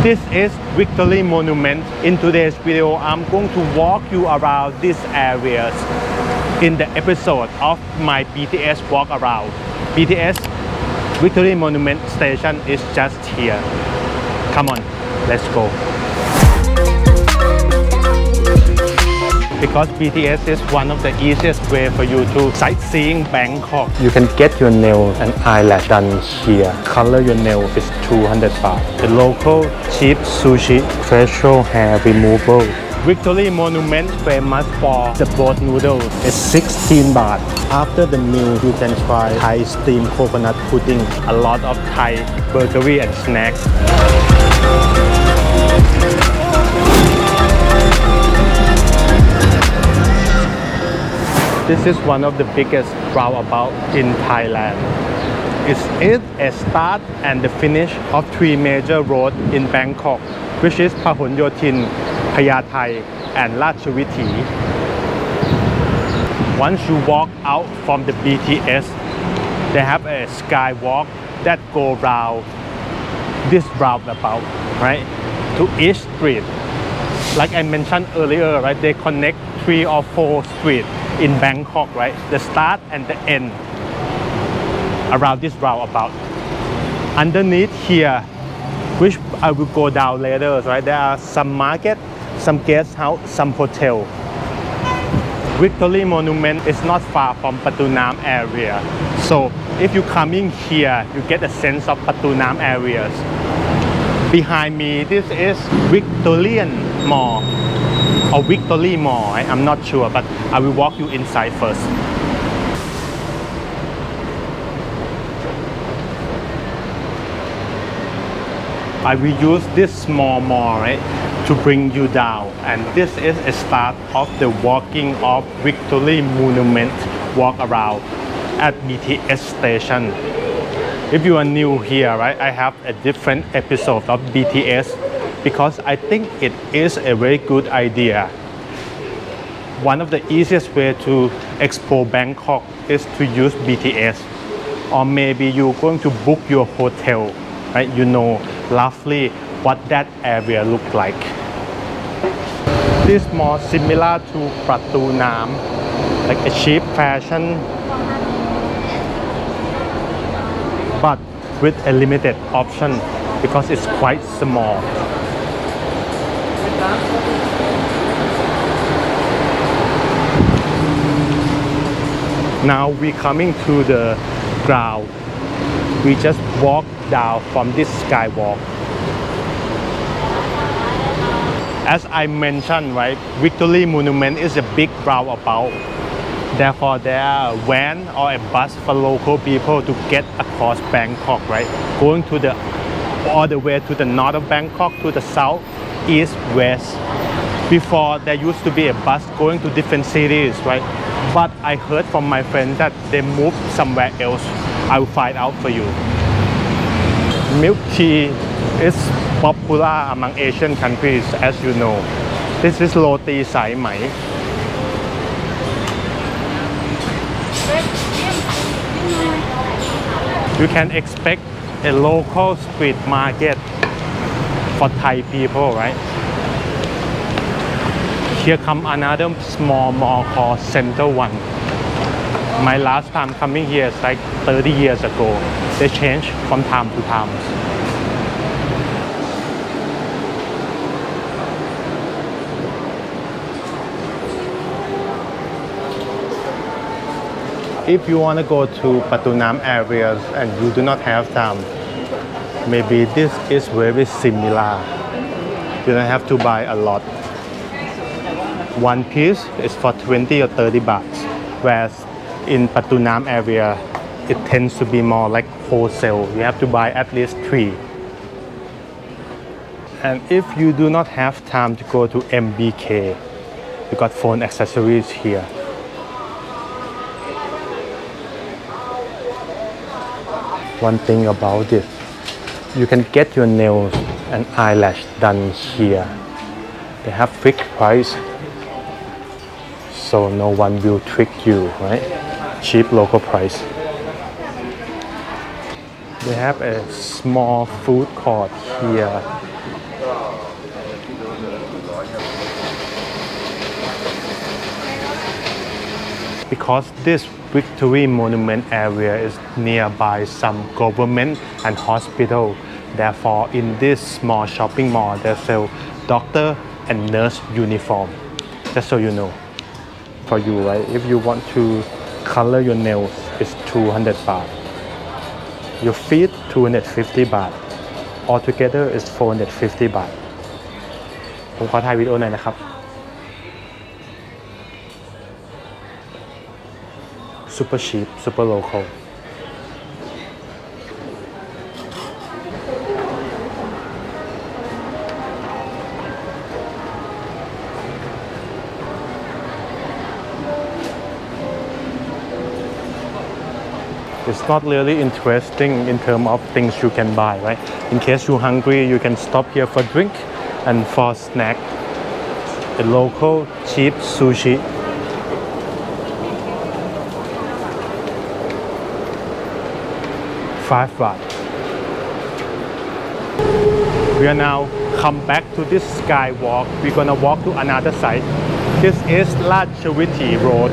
This is Victory Monument. In today's video, I'm going to walk you around these areas in the episode of my BTS walk around. BTS Victory Monument station is just here. Come on, let's go. Because BTS is one of the easiest way for you to sightseeing Bangkok. You can get your nail and eyelash done here. Color your nail is 200 baht. The local cheap sushi, facial hair removal. Victory Monument famous for the boat noodles. It's 16 baht. After the meal, you can try Thai steamed coconut pudding. A lot of Thai bakery and snacks. This is one of the biggest roundabout in Thailand. It is a start and the finish of three major roads in Bangkok, which is Pahon Yotin, Payathai, and Ratchavithi. Once you walk out from the BTS, they have a skywalk that go round this roundabout, right, to each street. Like I mentioned earlier, right, they connect 3 or 4 streets in Bangkok, right? The start and the end around this roundabout. Underneath here, which I will go down later, right? There are some market, some guest house, some hotel. Victory Monument is not far from Patunam area. So if you coming here, you get a sense of Patunam areas. Behind me, this is Victorian Mall. Or Victory Mall, I'm not sure, but I will walk you inside first. I will use this small mall, right, to bring you down, and this is a start of the walking of Victory Monument walk around at BTS station. If you are new here, right, I have a different episode of BTS because I think it is a very good idea. One of the easiest way to explore Bangkok is to use BTS, or maybe you're going to book your hotel, right? You know roughly what that area look like. This mall similar to Pratunam, like a cheap fashion, but with a limited option because it's quite small. Now we're coming to the ground. We just walk down from this skywalk. As I mentioned, right, Victory Monument is a big roundabout. Therefore, there are a van or a bus for local people to get across Bangkok, right? Going to the all the way to the north of Bangkok, to the south, east, west. Before, there used to be a bus going to different cities, right? But I heard from my friend that they moved somewhere else. I will find out for you. Milk tea is popular among Asian countries, as you know. This is roti sai mai. You can expect a local street market for Thai people, right? Here come another small mall called Center One. My last time coming here is like 30 years ago. They change from time to time. If you want to go to Patunam areas and you do not have time, maybe this is very similar. You don't have to buy a lot. One piece is for 20 or 30 baht, whereas in Patunam area, it tends to be more like wholesale. You have to buy at least 3. And if you do not have time to go to MBK, you got phone accessories here. One thing about it, you can get your nails and eyelash done here. They have fixed price, so no one will trick you, right? Cheap local price. They have a small food court here because this Victory Monument area is nearby some government and hospital. Therefore, in this small shopping mall, they sell doctor and nurse uniform. Just so you know. For you, right? If you want to color your nails, it's 200 baht. Your feet, 250 baht. Altogether is 450 baht. ผมขอถ่ายวิดีโอหน่อยนะครับ Super cheap, super local. It's not really interesting in terms of things you can buy, right? In case you're hungry, you can stop here for drink and for snack. A local cheap sushi. $5. We are now come back to this skywalk. We're gonna walk to another side. This is Ratchaviti Road.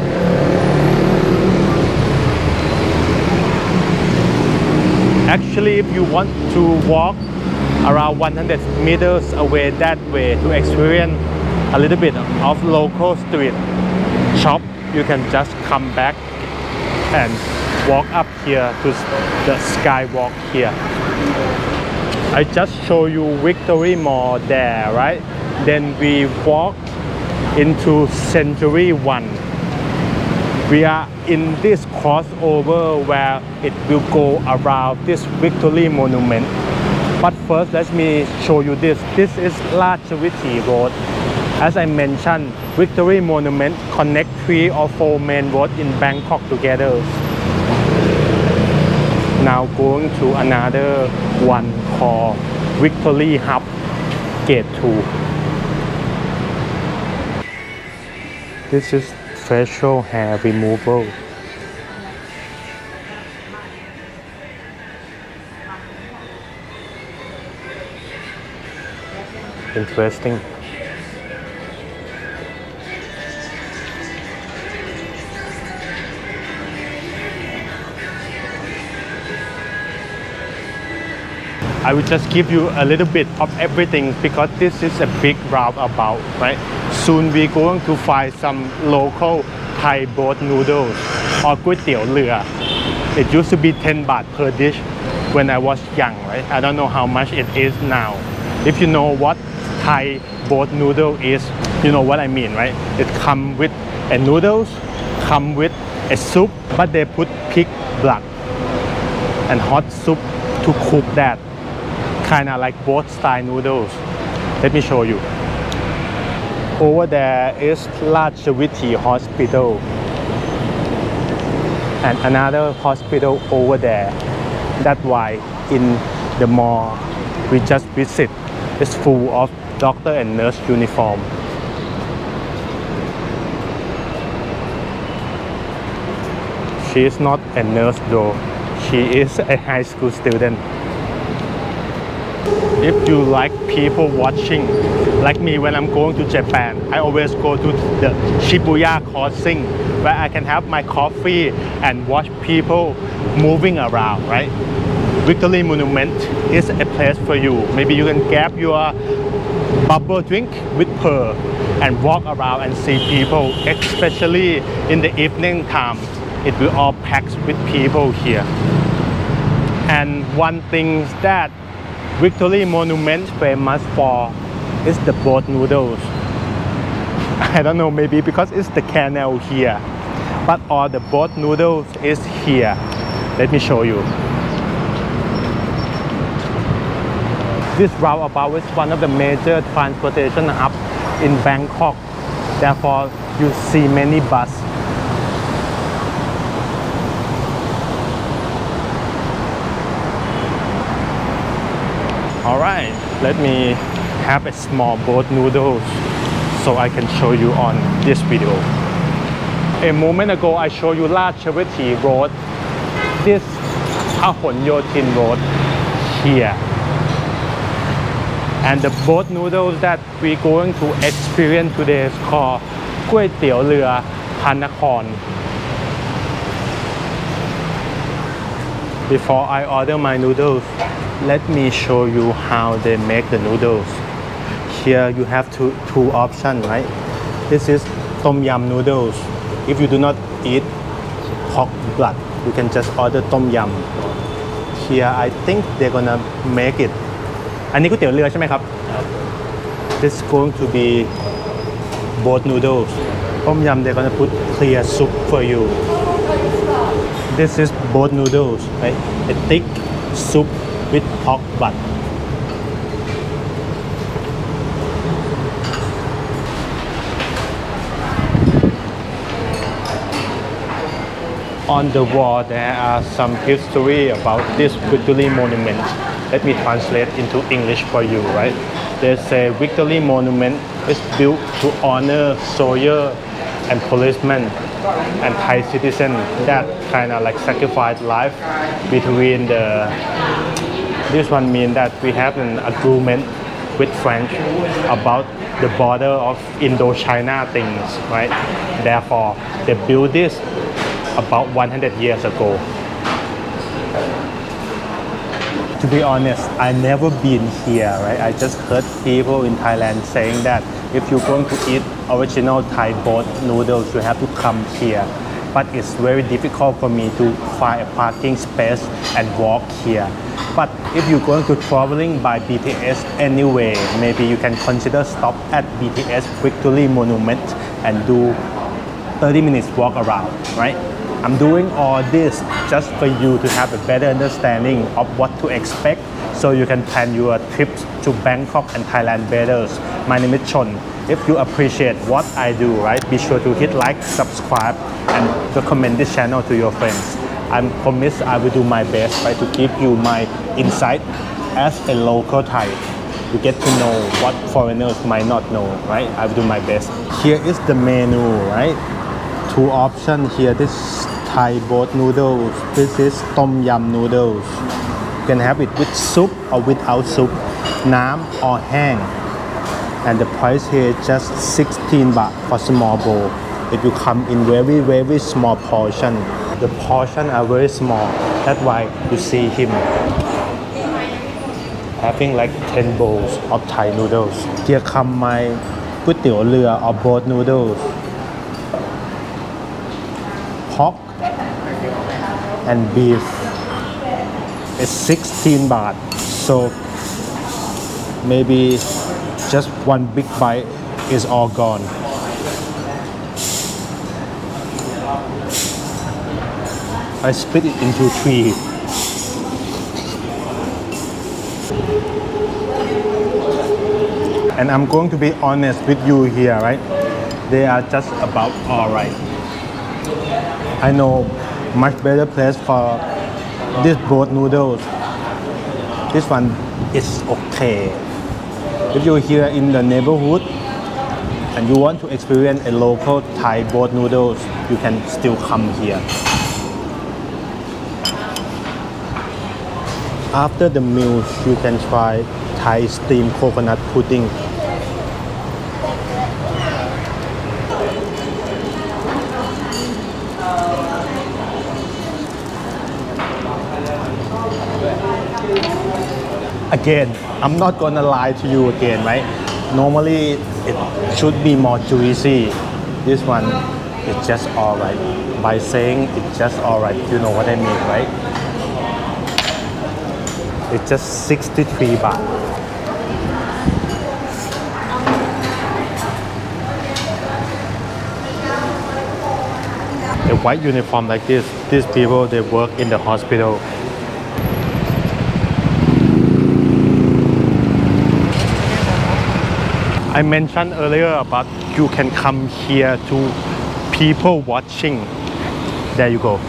Actually, if you want to walk around 100 meters away that way to experience a little bit of local street shop, you can just come back and walk up here to the skywalk here. I just show you Victory Mall there, right? Then we walk into Century 1. We are in this crossover where it will go around this Victory Monument. But first, let me show you this. This is Ratchaviti Road. As I mentioned, Victory Monument connect 3 or 4 main roads in Bangkok together. Now going to another one called Victory Hub Gate 2. This is facial hair removal. Interesting. I will just give you a little bit of everything because this is a big roundabout, right? Soon we're going to find some local Thai boat noodles or kway teow lua. It used to be 10 baht per dish when I was young, right? I don't know how much it is now. If you know what Thai boat noodle is, you know what I mean, right? It comes with a noodles, come with a soup, but they put pig blood and hot soup to cook that. Kind of like boat style noodles. Let me show you. Over there is Ratchaviti Hospital and another hospital over there. That's why in the mall we just visit. It's full of doctor and nurse uniform. She is not a nurse though. She is a high school student. If you like people watching, like me when I'm going to Japan, I always go to the Shibuya crossing where I can have my coffee and watch people moving around, right? Victory Monument is a place for you. Maybe you can grab your bubble drink with pearl and walk around and see people, especially in the evening time. It will all packed with people here. And one thing that Victory Monument famous for is the boat noodles. I don't know, maybe because it's the canal here, but all the boat noodles is here. Let me show you. This roundabout is one of the major transportation hubs in Bangkok. Therefore, you see many buses. Alright, let me have a small boat noodles so I can show you on this video. A moment ago I showed you Ratchaviti Road. This Pahonyotin Road here. And the boat noodles that we're going to experience today is called Kway Teow Lua Panakorn. Before I order my noodles, let me show you how they make the noodles. Here you have two options, right? This is tom yum noodles. If you do not eat pork blood, you can just order tom yum. Here I think they're gonna make it. อันนี้ก๋วยเตี๋ยวเรือใช่ไหมครับ This is going to be both noodles. Tom yum they're gonna put clear soup for you. This is both noodles, right? A thick soup with pork blood. On the wall there are some history about this Victory Monument. Let me translate into English for you, right? They say Victory Monument is built to honor soldier and policemen and Thai citizens that kind of like sacrificed life between the. This one means that we have an agreement with French about the border of Indochina things, right? Therefore, they built this about 100 years ago. To be honest, I never been here, right? I just heard people in Thailand saying that if you're going to eat original Thai boat noodles, you have to come here. But it's very difficult for me to find a parking space and walk here. But if you're going to traveling by BTS anyway, maybe you can consider stop at BTS Victory Monument and do 30 minutes walk around, right? I'm doing all this just for you to have a better understanding of what to expect so you can plan your trips to Bangkok and Thailand better. My name is Chon. If you appreciate what I do, right, be sure to hit like, subscribe, and recommend this channel to your friends. I promise I will do my best, right, to give you my insight as a local Thai. You get to know what foreigners might not know, right? I will do my best. Here is the menu, right? Two options here. This Thai boat noodles. This is tom yum noodles. You can have it with soup or without soup, น้ำ or แห้ง and the price here is just 16 baht for small bowl. If you come in very small portion, the portion are very small. That's why you see him having like 10 bowls of Thai noodles. Here come my ก๋วยเตี๋ยวเรือ or boat noodles. Pork and beef is 16 baht, so maybe just one big bite is all gone. I split it into 3. And I'm going to be honest with you here, right? They are just about alright. I know much better place for this boat noodles. This one is okay. If you're here in the neighborhood and you want to experience a local Thai boat noodles, you can still come here. After the meals, you can try Thai steamed coconut pudding. Again, I'm not gonna lie to you again, right? Normally it should be more juicy. This one is just alright. By saying it's just alright, you know what I mean, right? It's just 63 baht. A white uniform like this, these people, they work in the hospital. I mentioned earlier about you can come here to people watching. There you go.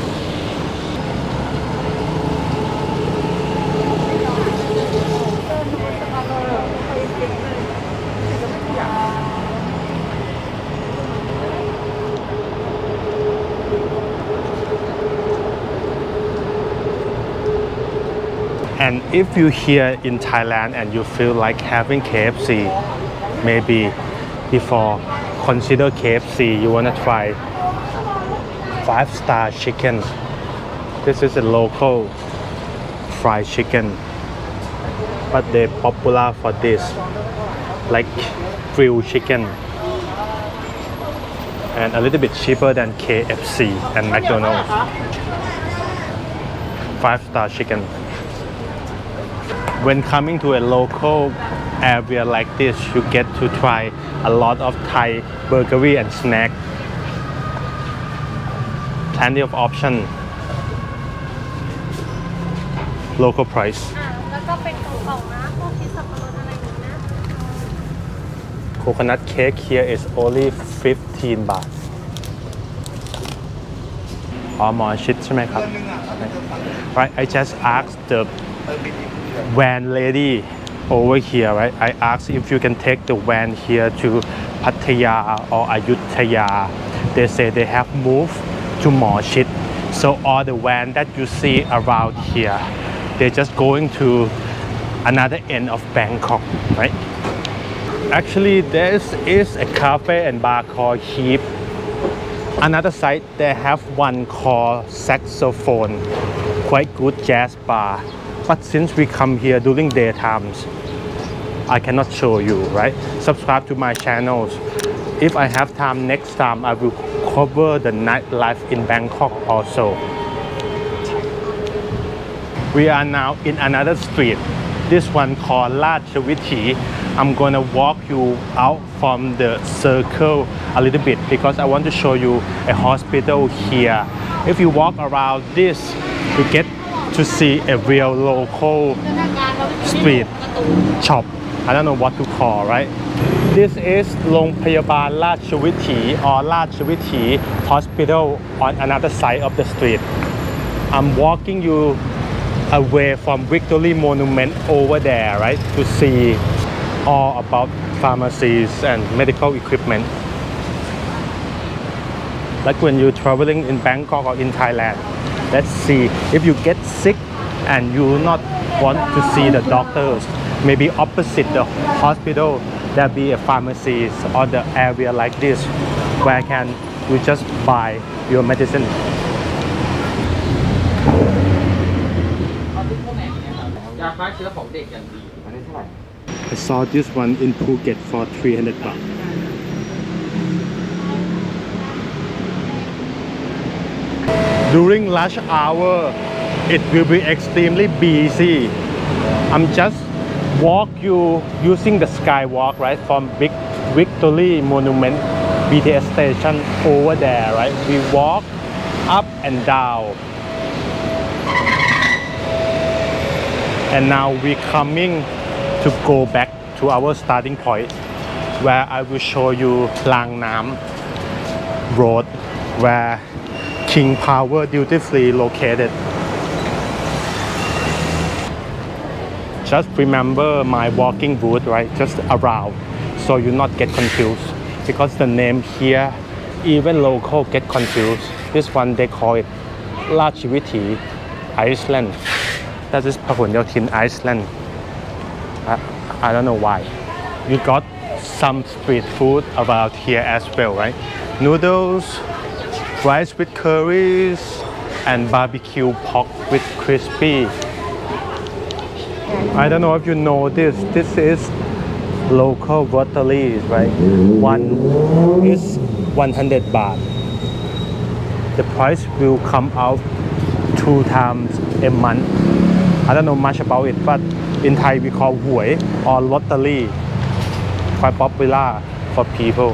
And if you're here in Thailand and you feel like having KFC, maybe before consider KFC, you wanna try 5-star chicken. This is a local fried chicken, but they're popular for this, like grilled chicken, and a little bit cheaper than KFC and McDonald's. 5-star chicken. When coming to a local area like this, you get to try a lot of Thai burgery and snack. Plenty of option. Local price. แล้วก็เป็นกล่องๆนะพวกชีสสับปะรดอะไรอย่างนี้นะ Coconut cake here is only 15 baht. อ๋อหมอชิดใช่ไหมครับ Right, I just asked the van lady over here, right? I asked if you can take the van here to Pattaya or Ayutthaya. They say they have moved to Mor Chit. So all the van that you see around here, they're just going to another end of Bangkok, right? Actually, there is a cafe and bar called Heap. Another side, they have one called Saxophone, quite good jazz bar. But since we come here during daytimes, I cannot show you, right? Subscribe to my channels. If I have time next time, I will cover the nightlife in Bangkok also. We are now in another street. This one called Ratchavithi. I'm gonna walk you out from the circle a little bit because I want to show you a hospital here. If you walk around this, you get to see a real local street shop. I don't know what to call, right? This is โรงพยาบาลราชวิถี or ราชวิถี Hospital on another side of the street. I'm walking you away from Victory Monument over there, right? To see all about pharmacies and medical equipment. Like when you're traveling in Bangkok or in Thailand, let's see if you get sick and you not want to see the doctors, maybe opposite the hospital there be a pharmacy or the area like this where can you just buy your medicine. I saw this one in Phuket for 300 baht. During rush hour, it will be extremely busy. I'm just walk you using the skywalk, right, from Victory Monument BTS station over there, right? We walk up and down. And now we're coming to go back to our starting point where I will show you Lang Nam Road where King Power Duty Free located. Just remember my walking route, right? Just around so you not get confused because the name here even local get confused. This one they call it Ratchavithi Iceland. That is Pahunyotin Iceland. I don't know why. You got some street food about here as well, right? Noodles, rice with curries, and barbecue pork with crispy. I don't know if you know this. This is local groceries, right? One is 100 baht. The price will come out 2 times a month. I don't know much about it, but in Thai we call Huay or lottery. Quite popular for people.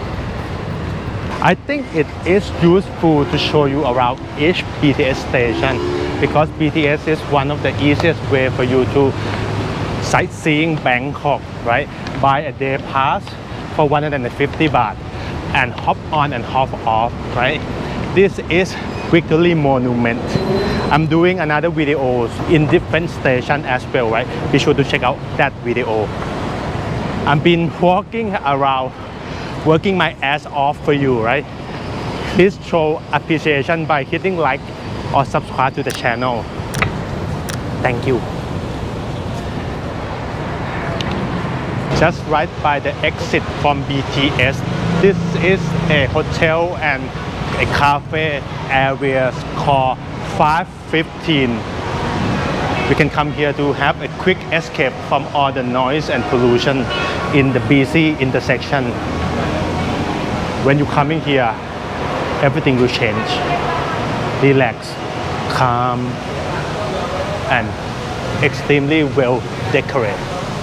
I think it is useful to show you around each BTS station because BTS is one of the easiest way for you to sightseeing Bangkok, right? Buy a day pass for 150 baht and hop on and hop off, right? This is Victory Monument. I'm doing another videos in different station as well, right? Be sure to check out that video. I've been walking around, working my ass off for you, right? Please show appreciation by hitting like or subscribe to the channel. Thank you. Just right by the exit from BTS, this is a hotel and a cafe area called 5 15. We can come here to have a quick escape from all the noise and pollution in the busy intersection. When you coming here, everything will change. Relax, calm, and extremely well decorated.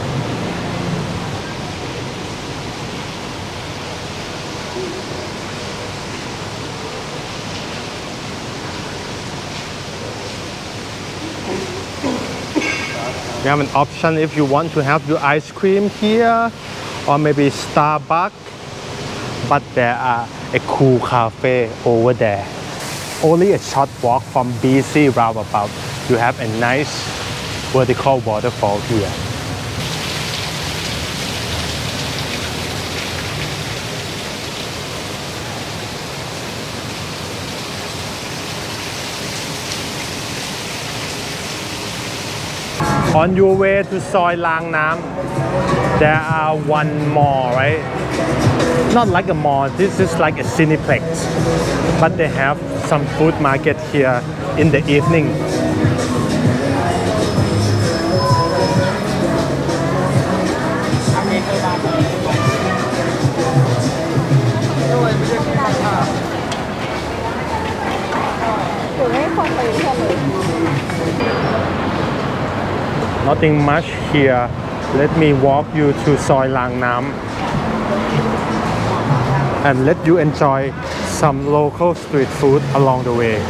You have an option if you want to have your ice cream here or maybe Starbucks, but there are a cool cafe over there. Only a short walk from BC roundabout, you have a nice vertical waterfall here. On your way to Soi Lang Nam, there are one mall, right? Not like a mall, this is like a cineplex. But they have some food market here in the evening. Nothing much here. Let me walk you to Soi Lang Nam and let you enjoy some local street food along the way.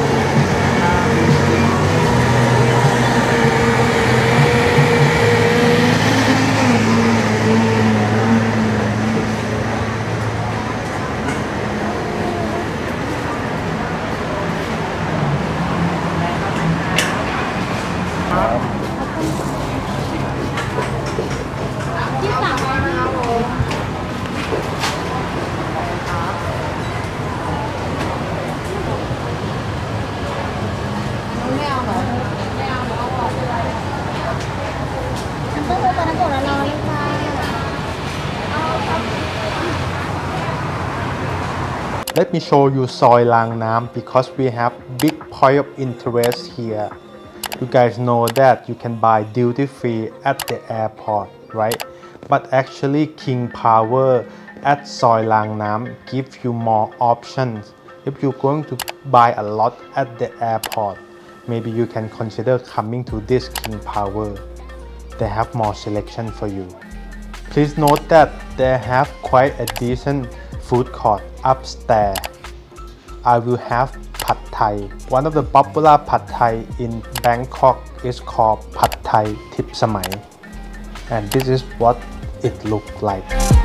Let me show you Soi Lang Nam because we have big point of interest here. You guys know that you can buy duty free at the airport, right? But actually King Power at Soi Lang Nam gives you more options. If you're going to buy a lot at the airport, maybe you can consider coming to this King Power. They have more selection for you. Please note that they have quite a decent food court upstairs. I will have Pad Thai. One of the popular Pad Thai in Bangkok is called Pad Thai Thip Samai. And this is what it looks like.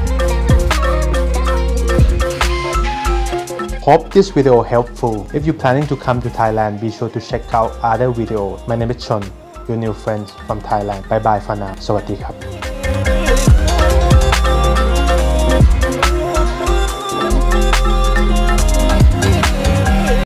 Hope this video helpful. If you're planning to come to Thailand, be sure to check out other videos. My name is Chon, your new friends from Thailand. Bye bye for now. สวัสดีครับ